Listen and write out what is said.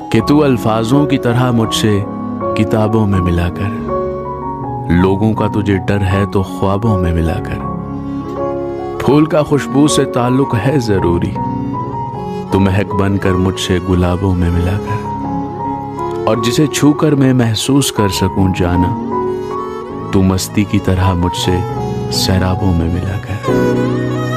कि तू अल्फाजों की तरह मुझसे किताबों में मिलाकर, लोगों का तुझे डर है तो ख्वाबों में मिलाकर, फूल का खुशबू से ताल्लुक है जरूरी, तू महक बनकर मुझसे गुलाबों में मिलाकर, और जिसे छूकर मैं महसूस कर सकूं जाना, तू मस्ती की तरह मुझसे शराबों में मिलाकर।